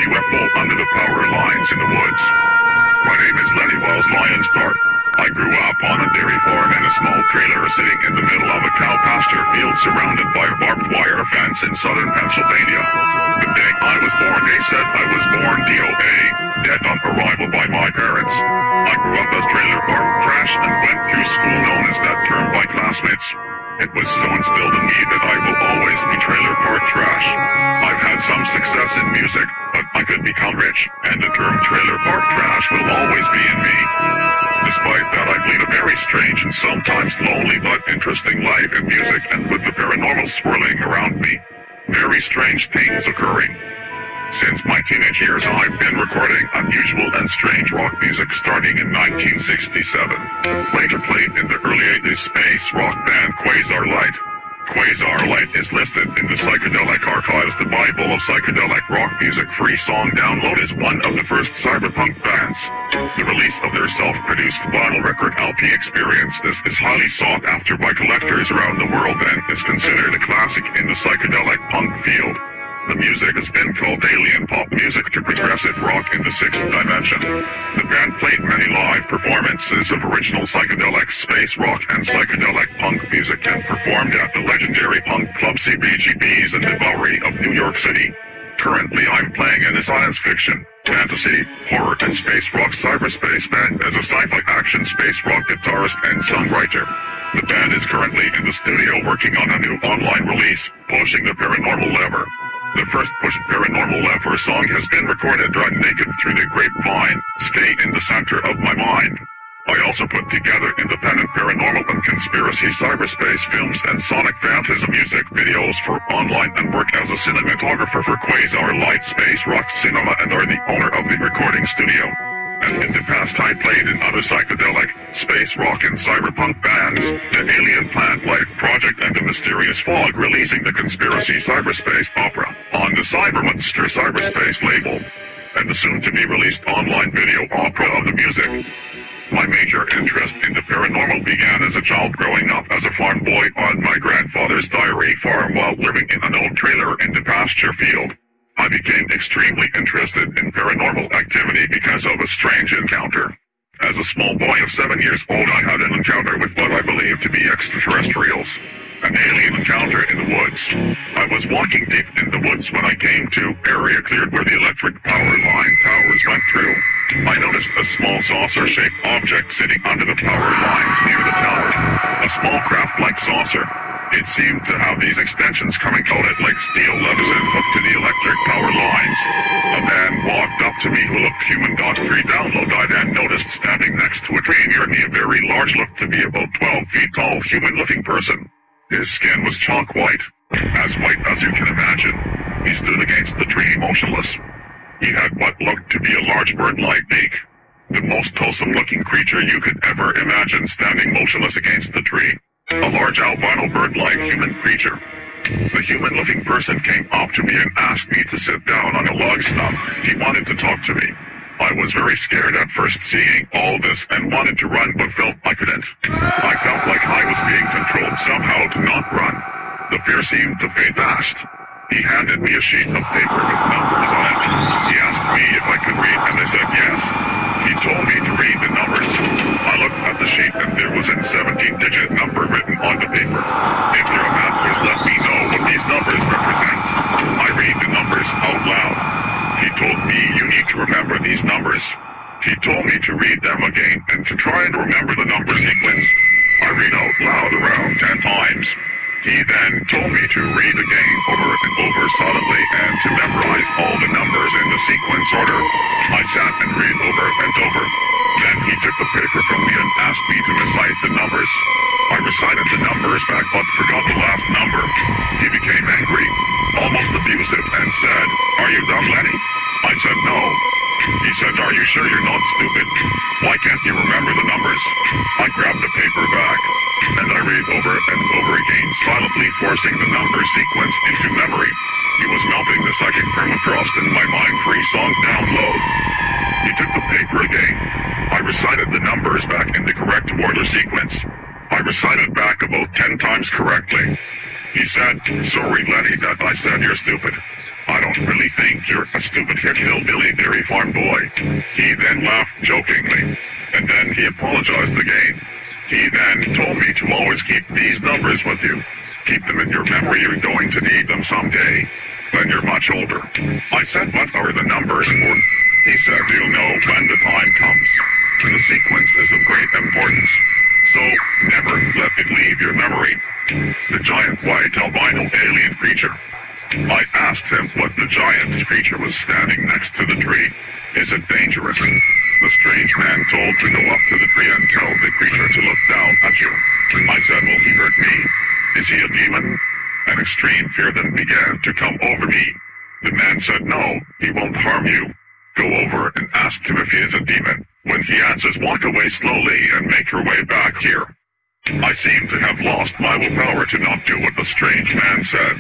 UFO under the power lines in the woods. My name is Lenny Lionstar. I grew up on a dairy farm in a small trailer sitting in the middle of a cow pasture field surrounded by a barbed wire fence in southern Pennsylvania. The day I was born, they said I was born DOA, dead on arrival by my parents. I grew up as trailer park trash and went through school known as that term by classmates. It was so instilled in me that I will always be trailer park trash. I've had some success in music, but I could become rich, and the term trailer park trash will always be in me. Despite that, I lead a very strange and sometimes lonely but interesting life in music and with the paranormal swirling around me. Very strange things occurring. Since my teenage years, I've been recording unusual and strange rock music starting in 1967. Later played in the early 80s space rock band Quasar Light. Quasar Light is listed in the Psychedelic Archives, the Bible of psychedelic rock music. Free song download is one of the first cyberpunk bands. The release of their self-produced vinyl record LP Experience This is highly sought after by collectors around the world and is considered a classic in the psychedelic punk field. The music has been called alien pop music to progressive rock in the sixth dimension. The band played many live performances of original psychedelic space rock and psychedelic punk music and performed at the legendary punk club CBGB's in the Bowery of New York City. Currently, I'm playing in a science fiction, fantasy, horror, and space rock cyberspace band as a sci-fi action space rock guitarist and songwriter. The band is currently in the studio working on a new online release, Pushing the Paranormal Lever. The first Push Paranormal Lever song has been recorded run naked through the grapevine, Stay in the Center of My Mind. I also put together independent paranormal and conspiracy cyberspace films and sonic phantasm music videos for online and work as a cinematographer for Quasar Light Space Rock Cinema and are the owner of the recording studio. And in the past I played in other psychedelic, space rock and cyberpunk bands, the Alien Plant Life Project and the Mysterious Fog, releasing the Conspiracy Cyberspace Opera on the Cybermonster Cyberspace label, and the soon-to-be-released online video opera of the music. My major interest in the paranormal began as a child growing up as a farm boy on my grandfather's dairy farm while living in an old trailer in the pasture field. I became extremely interested in paranormal activity because of a strange encounter. As a small boy of 7 years old, I had an encounter with what I believed to be extraterrestrials. An alien encounter in the woods. I was walking deep in the woods when I came to area cleared where the electric power line towers went through. I noticed a small saucer-shaped object sitting under the power lines near the tower. A small craft-like saucer. It seemed to have these extensions coming out at like steel levers and hooked to the electric power lines. A man walked up to me who looked human. Free download. I then noticed standing next to a tree near me a very large, looked to be about 12 feet tall, human-looking person. His skin was chalk white, as white as you can imagine. He stood against the tree motionless. He had what looked to be a large bird-like beak. The most wholesome-looking creature you could ever imagine standing motionless against the tree. A large albino bird-like human creature. The human-looking person came up to me and asked me to sit down on a log stump. He wanted to talk to me. I was very scared at first seeing all this and wanted to run but felt I couldn't. I felt like I was being controlled somehow to not run. The fear seemed to fade fast. He handed me a sheet of paper with numbers on it. He asked me if I could read and I said yes. He told me to read the numbers. I looked at the sheet and there was a 17-digit number written on the paper. If you're a math whiz, let me know what these numbers represent. I read the numbers out loud. He told me you need to remember these numbers. He told me to read them again and to try and remember the number sequence. I read out loud around 10 times. He then told me to read again over and over solidly and to memorize all the numbers in the sequence order. I sat and read over and over. Then he took the paper from me and asked me to recite the numbers. I recited the numbers back but forgot the last number. He became angry, almost abusive, and said, "Are you dumb, Lenny?" I said no. He said, "Are you sure you're not stupid? Why can't you remember the numbers?" I grabbed the paper back, and I read over and over again, silently forcing the number sequence into memory. He was melting the psychic permafrost in my mind. Free song download. He took the paper again. I recited the numbers back in the correct order sequence. I recited back about 10 times correctly. He said, "Sorry, Lenny, that I said you're stupid." I don't really think you're a stupid hillbilly dairy farm boy. He then laughed jokingly, and then he apologized again. He then told me to always keep these numbers with you. Keep them in your memory, you're going to need them someday, when you're much older. I said, what are the numbers for? He said, you'll know when the time comes. The sequence is of great importance, so never let it leave your memory. The giant white albino alien creature. I asked him what the giant creature was standing next to the tree. Is it dangerous? The strange man told to go up to the tree and tell the creature to look down at you. I said, will he hurt me? Is he a demon? An extreme fear then began to come over me. The man said, no, he won't harm you. Go over and ask him if he is a demon. When he answers, walk away slowly and make your way back here. I seem to have lost my willpower to not do what the strange man said.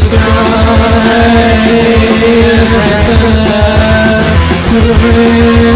The